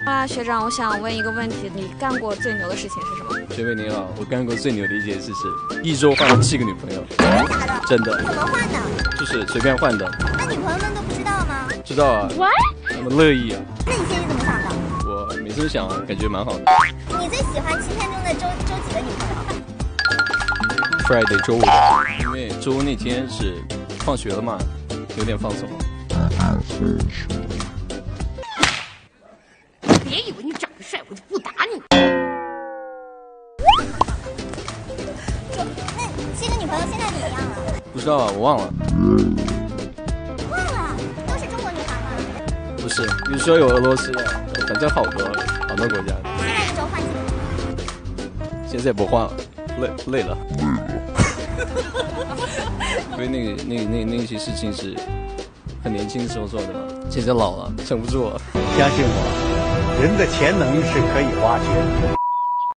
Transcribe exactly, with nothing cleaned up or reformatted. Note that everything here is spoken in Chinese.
啊，学长，我想问一个问题，你干过最牛的事情是什么？ 学妹你好，我干过最牛的一件事是一周换了七个女朋友。 真的假的？ 真的。 怎么换的？ 就是随便换的。 那女朋友们都不知道吗？ 知道啊。 What？ 他们乐意啊。 那你心里怎么想的？ 我每次想感觉蛮好的。 你最喜欢七天中的周周几个女朋友 ？Friday 周五的，因为周五那天是放学了嘛，有点放松。 别以为你长得帅我就不打你。 就那七个女朋友现在怎么样了？ 不知道啊，我忘了。 忘了，都是中国女孩吗？ 不是，有时候有俄罗斯的，反正好多好多国家。 现在一周换几个女朋友？ 现在不换了，累累了。因为那个那那那些事情是很年轻的时候做的嘛，现在老了撑不住了。 相信我，人的潜能是可以挖掘的。